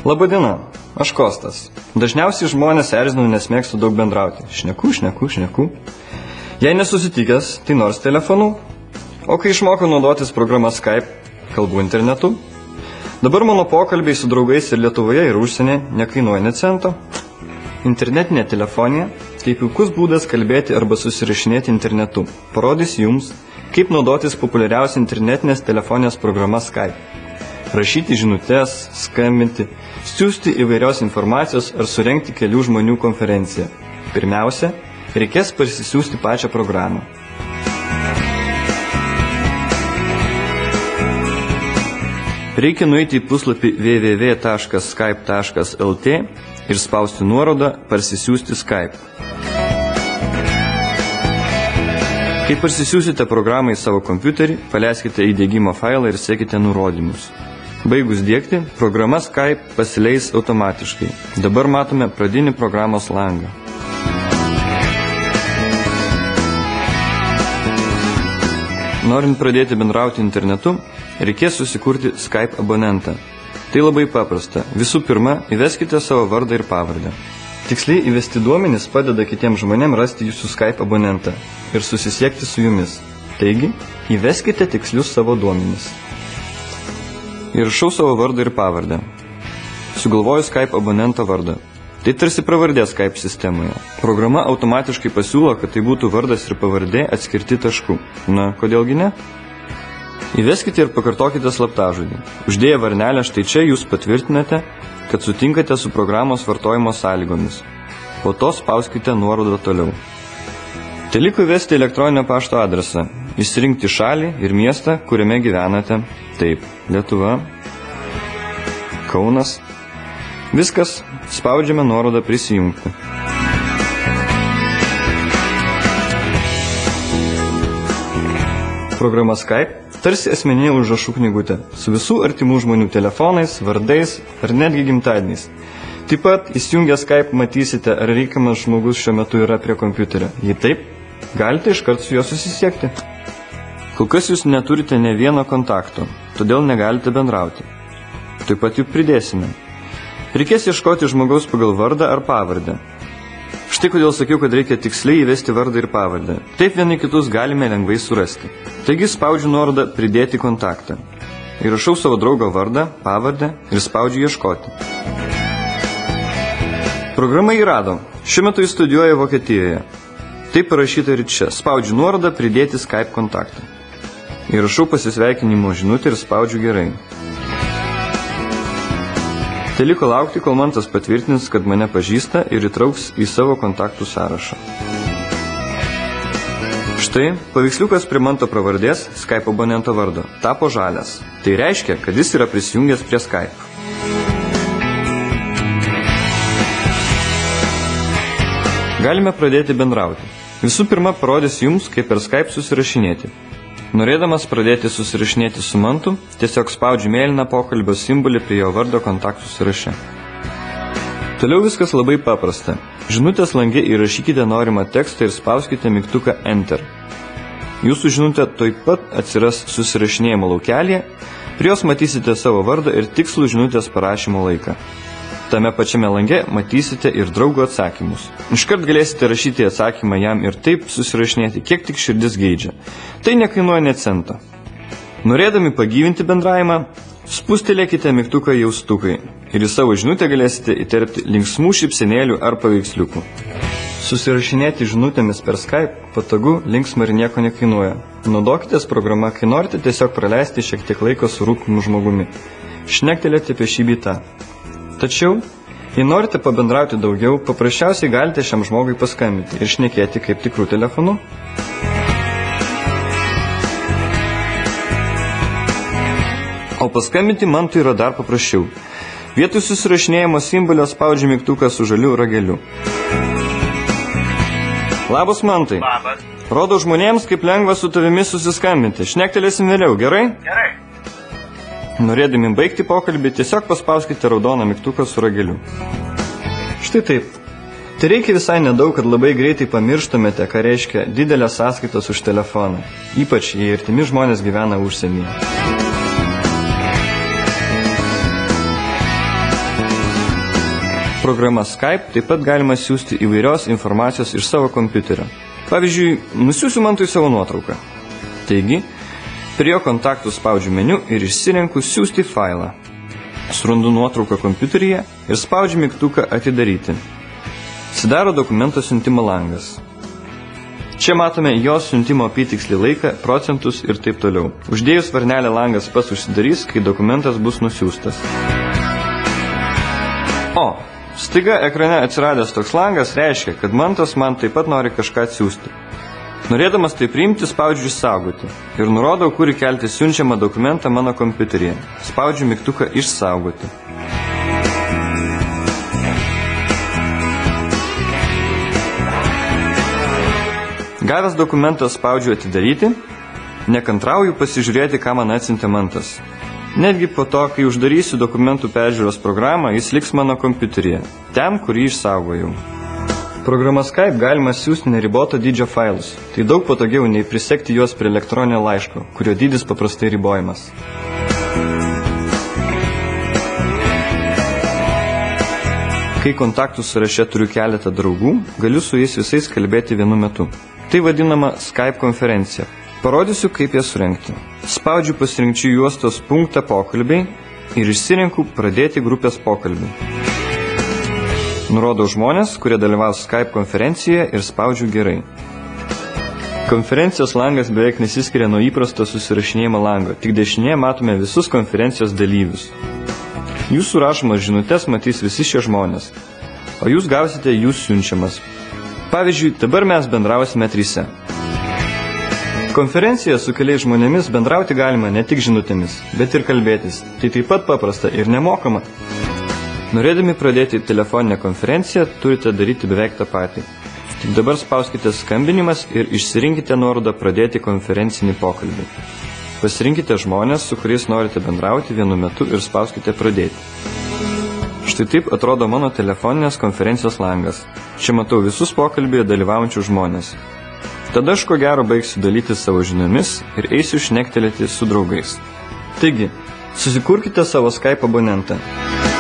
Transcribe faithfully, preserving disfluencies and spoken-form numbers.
Labadiena, aš Kostas. Dažniausiai žmonės erzinu, nes mėgstu daug bendrauti. Šneku, šneku, šneku. Jei nesusitikęs, tai nors telefonu. O kai išmokau naudotis programą Skype, kalbu internetu. Dabar mano pokalbiai su draugais ir Lietuvoje ir užsienė nekainuoja nė cento. Internetinė telefonija – tai puikus būdas kalbėti arba susirašinėti internetu. Parodys jums, kaip naudotis populiariausia internetinės telefonijos programa Skype. Rašyti žinutes, skambinti, siųsti įvairios informacijos ar surengti kelių žmonių konferenciją. Pirmiausia, reikės parsisiųsti pačią programą. Reikia nueiti į puslapį w w w taškas skype taškas l t ir spausti nuorodą parsisiųsti Skype. Kai parsisiųsite programą į savo kompiuterį, paleiskite įdiegimo failą ir sekite nurodymus. Baigus diegti, programa Skype pasileis automatiškai. Dabar matome pradinį programos langą. Norint pradėti bendrauti internetu, reikės susikurti Skype abonentą. Tai labai paprasta. Visų pirma, įveskite savo vardą ir pavardę. Tiksliai įvesti duomenys padeda kitiems žmonėms rasti jūsų Skype abonentą ir susisiekti su jumis. Taigi, įveskite tikslius savo duomenys. Įrašau savo vardą ir pavardę. Sugalvoju Skype abonento vardą. Tai tarsi pravardė Skype sistemoje. Programa automatiškai pasiūlo, kad tai būtų vardas ir pavardė atskirti tašku. Na, kodėlgi ne? Įveskite ir pakartokite slaptažodį. Uždėję varnelę štai čia jūs patvirtinate, kad sutinkate su programos vartojimo sąlygomis. Po to spauskite nuorodą toliau. Teliko įvesti elektroninio pašto adresą, išsirinkti šalį ir miestą, kuriame gyvenate. Taip, Lietuva, Kaunas. Viskas, spaudžiame nuorodą prisijungti. Programa Skype tarsi asmeninė užrašų knygutė, su visų artimų žmonių telefonais, vardais ar netgi gimtadieniais. Taip pat įsijungę Skype matysite, ar reikiamas žmogus šiuo metu yra prie kompiuterio. Jei taip, galite iškart su juo susisiekti. Kol kas jūs neturite ne vieno kontakto, todėl negalite bendrauti. Taip pat juk pridėsime. Reikės ieškoti žmogaus pagal vardą ar pavardę. Štai kodėl sakiau, kad reikia tiksliai įvesti vardą ir pavardę. Taip vieni kitus galime lengvai surasti. Taigi spaudžiu nuorodą pridėti kontaktą. Įrašau savo draugo vardą, pavardę ir spaudžiu ieškoti. Programą įrado. Šiuo metu jis studijuoja Vokietijoje. Taip parašyta ir čia. Spaudžiu nuorodą pridėti Skype kontaktą. Įrašau pasisveikinimo žinutę ir spaudžiu gerai. Teliko laukti, kol man tas patvirtins, kad mane pažįsta ir įtrauks į savo kontaktų sąrašą. Štai, paveiksliukas prie manto pravardės, Skype abonento vardo, tapo žalias. Tai reiškia, kad jis yra prisijungęs prie Skype. Galime pradėti bendrauti. Visų pirma, parodys jums, kaip per Skype susirašinėti. Norėdamas pradėti susirašinėti su mantu, tiesiog spaudžiu mėlyną pokalbio simbolį prie jo vardo kontaktų sąraše. Toliau viskas labai paprasta. Žinutės lange įrašykite norimą tekstą ir spauskite mygtuką Enter. Jūsų žinutė taip pat atsiras susirašinėjimo laukelėje, prie jos matysite savo vardą ir tikslų žinutės parašymo laiką. Tame pačiame lange matysite ir draugo atsakymus. Iškart galėsite rašyti atsakymą jam ir taip susirašinėti, kiek tik širdis geidžia. Tai nekainuoja nė cento. Norėdami pagyvinti bendravimą, spustelėkite mygtuką jaustukai ir į savo žinutę galėsite įterpti linksmų šypsenėlių ar paveiksliukų. Susirašinėti žinutėmis per Skype patogu, linksma ir nieko nekainuoja. Naudokitės programą, kai norite tiesiog praleisti šiek tiek laiko su rūpimu žmogumi. Šnektelėti apie šį bei tą. Tačiau, jei norite pabendrauti daugiau, paprasčiausiai galite šiam žmogui paskambinti ir šnekėti kaip tikrų telefonu. O paskambinti man tai yra dar paprasčiau. Vietoj susirašinėjimo simbolio spaudžiu mygtuką su žaliu rageliu. Labas, Mantai. Labas. Rodo žmonėms, kaip lengva su tavimi susiskambinti. Šnektelėsim vėliau, gerai? Gerai. Norėdami baigti pokalbį, tiesiog paspauskite raudoną mygtuką su rageliu. Štai taip. Tai reikia visai nedaug, kad labai greitai pamirštumėte, ką reiškia didelės sąskaitos už telefoną. Ypač, jei artimi žmonės gyvena užsienyje. programa Skype taip pat galima siųsti įvairios informacijos iš savo kompiuterio. Pavyzdžiui, nusiųsiu Mantui savo nuotrauką. Taigi, prie jo kontaktų spaudžiu meniu ir išsirenku siųsti failą. Surandu nuotrauką kompiuteryje ir spaudžiu mygtuką atidaryti. Atsidaro dokumento siuntimo langas. Čia matome jo siuntimo apytikslį laiką, procentus ir taip toliau. Uždėjus varnelę langas pats užsidarys, kai dokumentas bus nusiųstas. O, staiga ekrane atsiradęs toks langas reiškia, kad Mantas man taip pat nori kažką atsiųsti. Norėdamas tai priimti, spaudžiu išsaugoti ir nurodau, kur įkelti siunčiamą dokumentą mano kompiuteryje. Spaudžiu mygtuką išsaugoti. Gavęs dokumentą spaudžiu atidaryti, nekantrauju pasižiūrėti, ką man atsiuntė Mantas. Netgi po to, kai uždarysiu dokumentų peržiūros programą, jis liks mano kompiuteryje, ten, kur jį išsaugojau. Programa Skype galima siųsti neriboto dydžio failus. Tai daug patogiau nei prisekti juos prie elektroninio laiško, kurio dydis paprastai ribojamas. Kai kontaktų sąraše turiu keletą draugų, galiu su jais visais kalbėti vienu metu. Tai vadinama Skype konferencija. Parodysiu, kaip ją surengti. Spaudžiu pasirinkčių juostos punktą pokalbiai ir išsirenku pradėti grupės pokalbį. Nurodau žmonės, kurie dalyvaus Skype konferencijoje ir spaudžiu gerai. Konferencijos langas beveik nesiskiria nuo įprasto susirašinėjimo lango, tik dešinėje matome visus konferencijos dalyvius. Jūsų rašomas žinutes matys visi šie žmonės, o jūs gausite jų siunčiamas. Pavyzdžiui, dabar mes bendrausime trise. Konferencijoje su keliais žmonėmis bendrauti galima ne tik žinutėmis, bet ir kalbėtis. Tai taip pat paprasta ir nemokama. Norėdami pradėti telefoninę konferenciją, turite daryti beveik tą patį. Tik dabar spauskite skambinimas ir išsirinkite nuorodą pradėti konferencinį pokalbį. Pasirinkite žmonės, su kuriais norite bendrauti vienu metu ir spauskite pradėti. Štai taip atrodo mano telefoninės konferencijos langas. Čia matau visus pokalbėje dalyvaujančių žmonės. Tada aš ko gero baigsiu dalyti savo žiniomis ir eisiu šnektelėti su draugais. Taigi, susikurkite savo Skype abonentą.